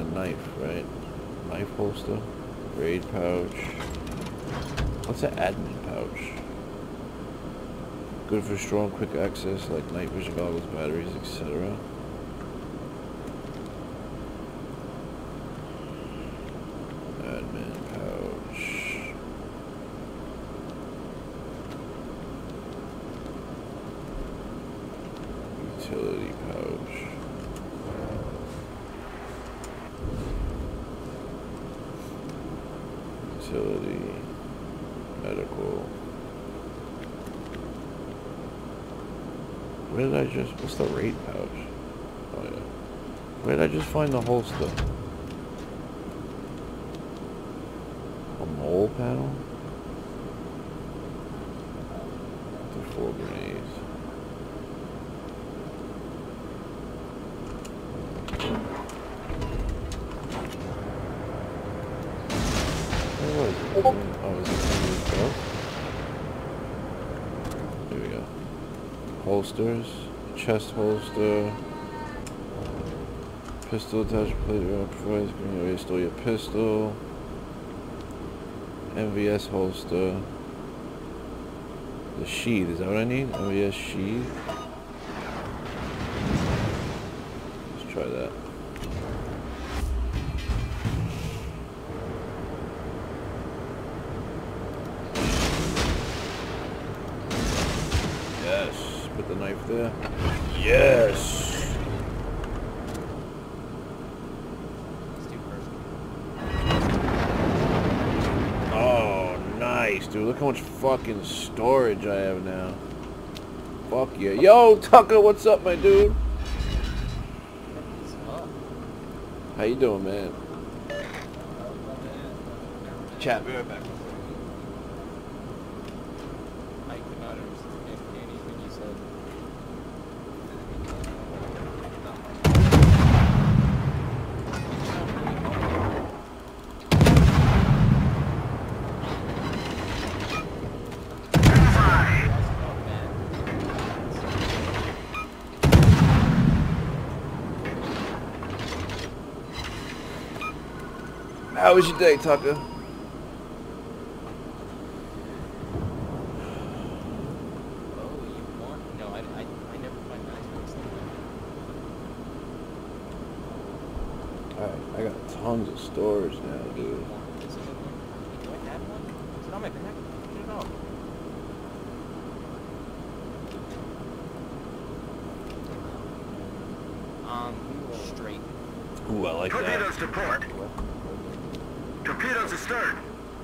a knife, right? Knife holster. Raid pouch. What's an admin pouch? Good for strong, quick access like night vision goggles, batteries, etc. Admin pouch. Utility pouch. Utility. Medical. Where did I just... What's the rate pouch? Oh yeah. Where did I just find the holster? A mole panel? The 4 grenades. Where was it? Oh, is it under the belt? Here we go. Holsters. Chest holster. Pistol attachment plate. Provides green way. Store your pistol. MVS holster. The sheath. Is that what I need? MVS sheath. Let's try that. Yes. Put the knife there. Yes. Oh, nice, dude. Look how much fucking storage I have now. Fuck yeah. Yo, Tucker, what's up, my dude? How you doing, man? Chat, be right back. How was your day, Tucker? Oh, you want? No, I never find nice ones like that. Alright, I got tons of storage now, dude. Do I have one? Is it on my back? Get it off. Straight. Ooh, I like that. Torpedoes to port. Torpedoes astern.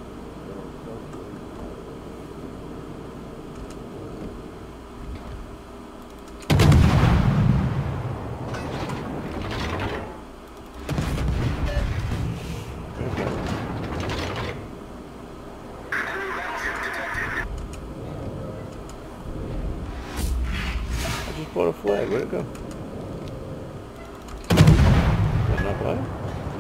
I just bought a flag. Where'd it go? Is that not by?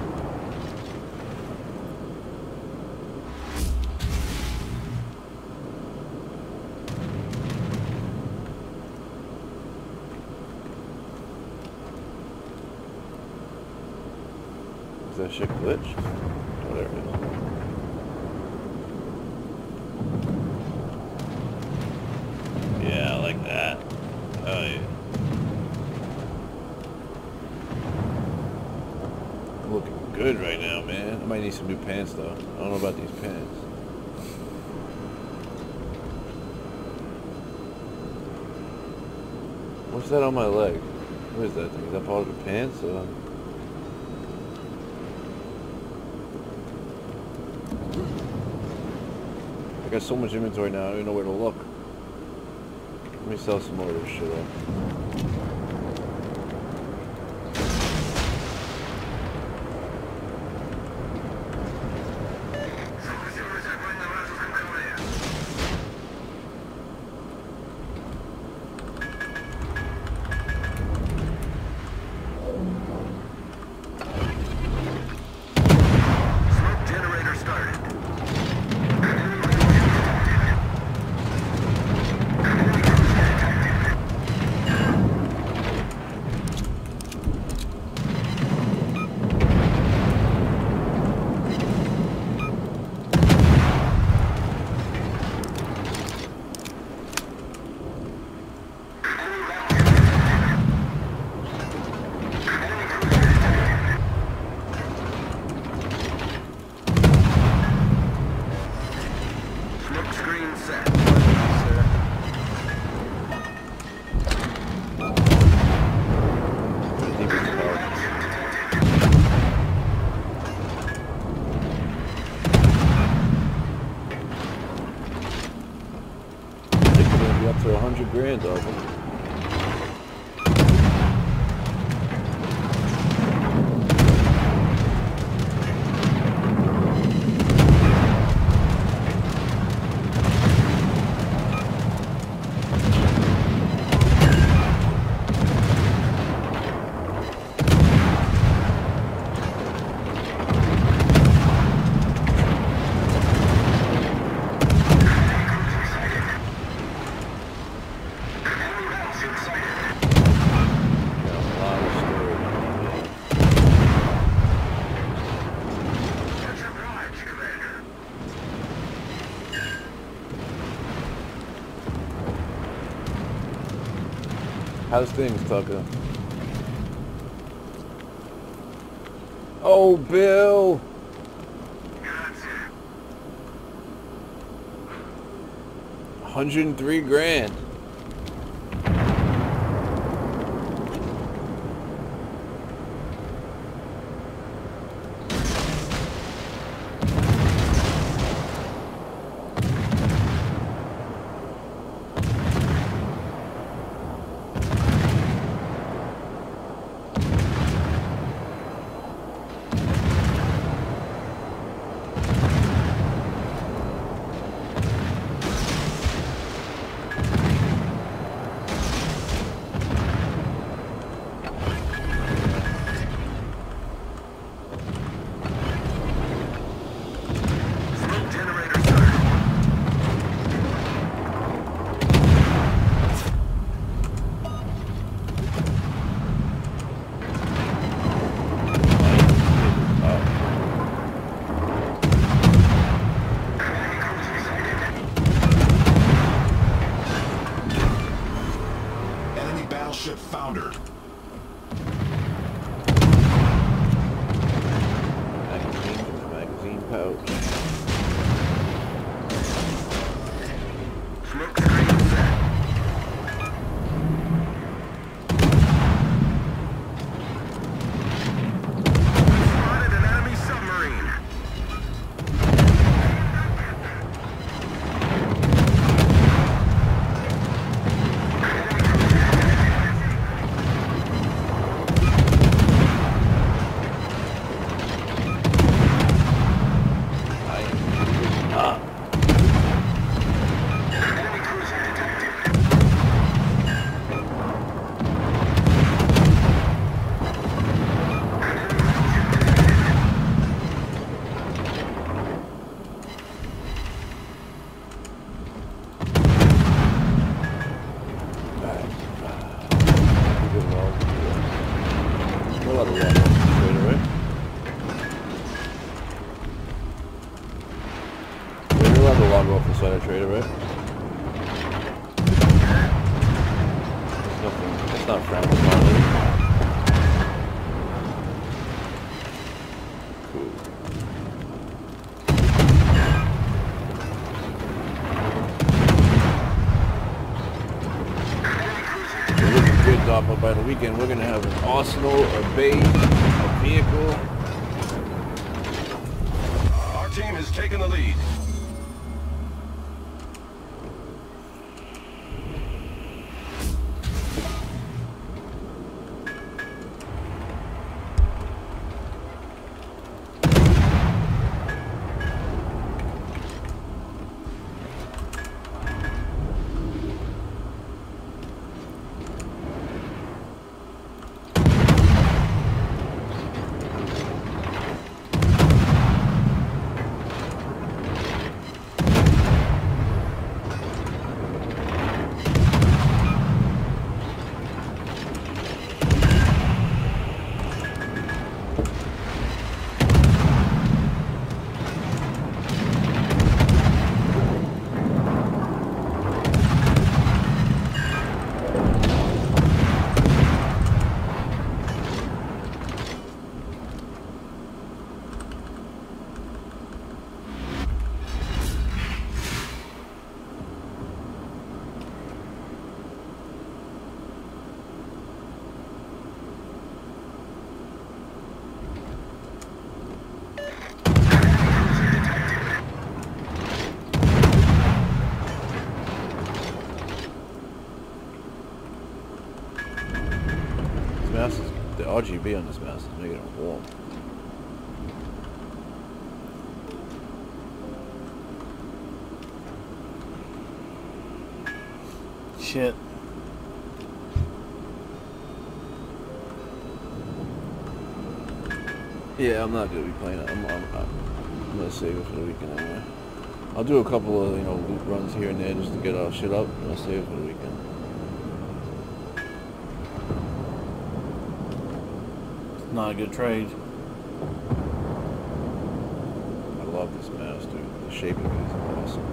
Is that shit glitched? Oh, there it is. Yeah, I like that. Oh, yeah. I'm looking good right now, man. I might need some new pants, though. I don't know about these pants. What's that on my leg? What is that thing? Is that part of the pants? Or... I got so much inventory now, I don't even know where to look. Let me sell some more of this shit up. grand off him. How's things, Tucker? Oh, Bill! 103 grand. Battleship foundered. Magazine pouch. Smoke screen set. Spotted an enemy submarine. Trader, right? There's nothing. It's not frowned upon. Cool. We're looking good, Doc, but by the weekend we're gonna have an arsenal, a base, a vehicle. Our team has taken the lead. RGB on this mouse is making it warm. Shit. Yeah, I'm not gonna be playing it. I'm gonna save it for the weekend anyway. I'll do a couple of, you know, loot runs here and there just to get our shit up, and I'll save it for the weekend. Not a good trade. I love this mouse, dude. The shape of it is awesome.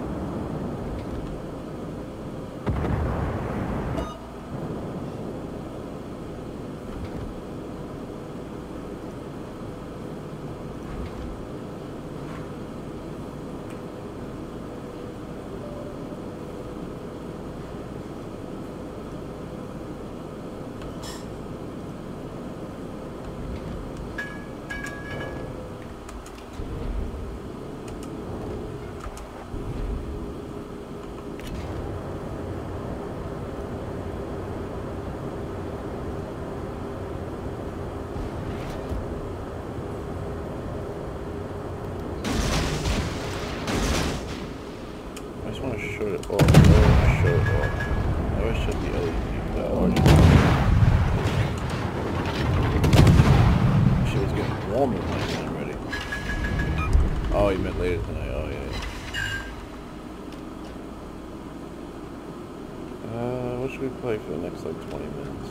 I just want to show it off. I show it off. I always shut the LED. Shit was getting warmer when I got ready. Oh, you meant later tonight. Oh, yeah. What should we play for the next, like, 20 minutes?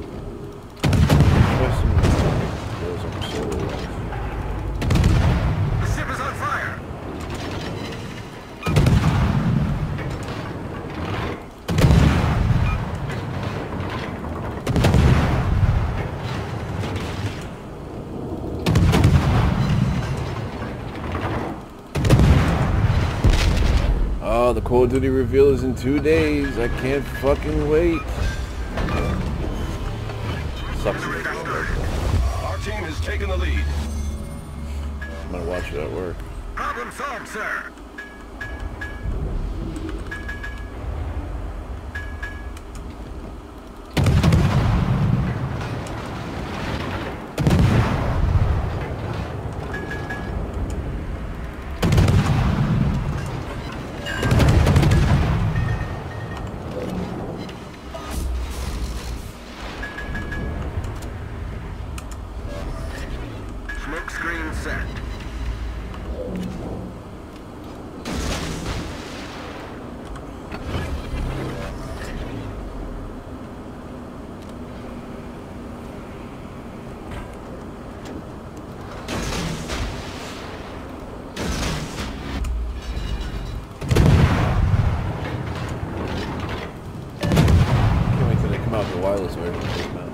Try some solo runs. The ship is on fire. Oh, the Call of Duty reveal is in 2 days. I can't fucking wait. Sucks to make it work. Our team has taken the lead. I'm gonna watch it at work. Problem solved, sir. Smoke screen set. Can't wait till they come out with the wireless version of this mouse.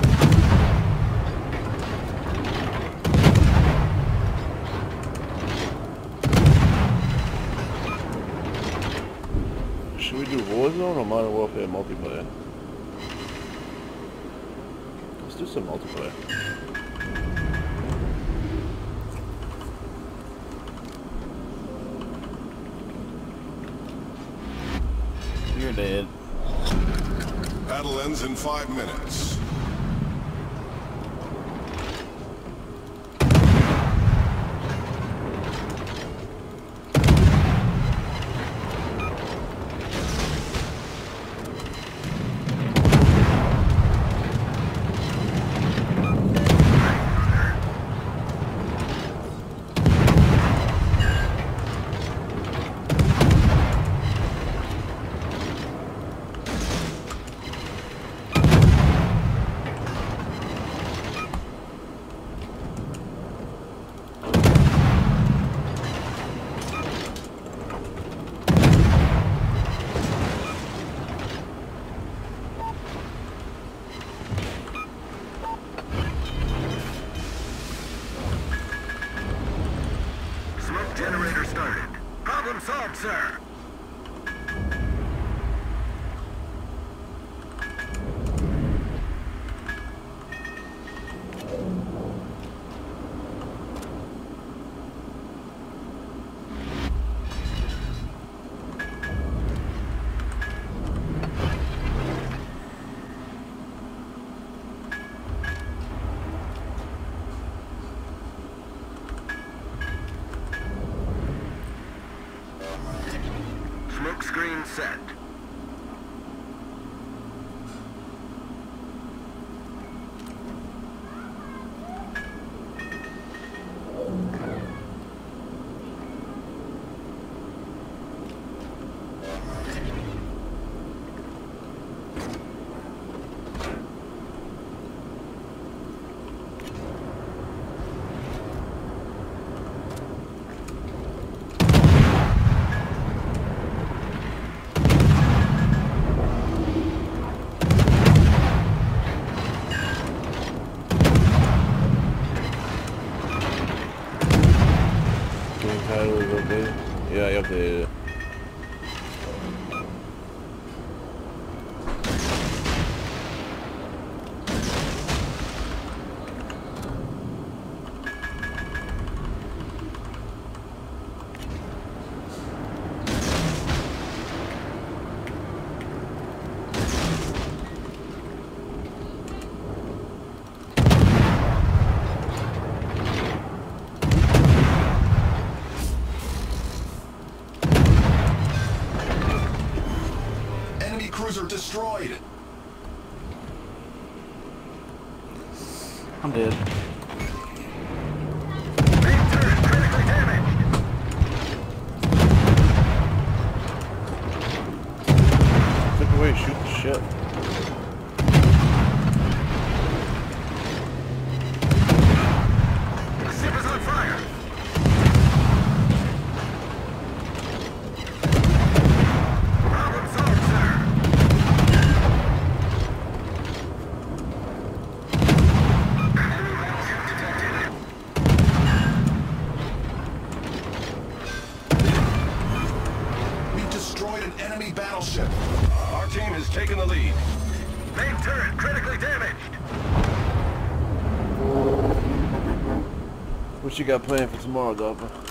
Should we do Warzone or Modern Warfare multiplayer? Let's do some multiplayer. You're dead. Battle ends in 5 minutes. Smoke generator started. Problem solved, sir. set. Title is updated. Yeah, I updated it. Enemy cruiser destroyed. I'm dead. Main turret critically damaged. Took away, shoot the shit. The ship is on fire. Problem solved, sir. We've destroyed an enemy battleship. Our team has taken the lead. Main turret critically damaged. What you got planned for tomorrow, Dolphin?